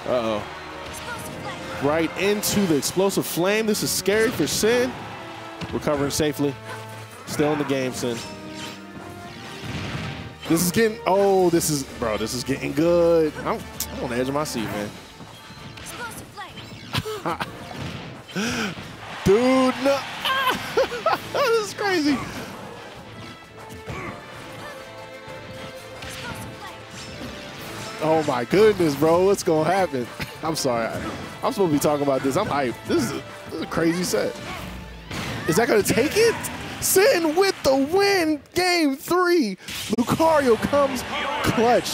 Uh-oh. Right into the explosive flame. This is scary for Sin. Recovering safely. Still in the game, Sin. This is getting, this is getting good. I'm on the edge of my seat, man. Dude, no. This is crazy. Oh my goodness, bro. What's going to happen? I'm sorry. I'm supposed to be talking about this. I'm hyped. This is a crazy set. Is that going to take it? Sin with the win. Game 3. Lucario comes clutch.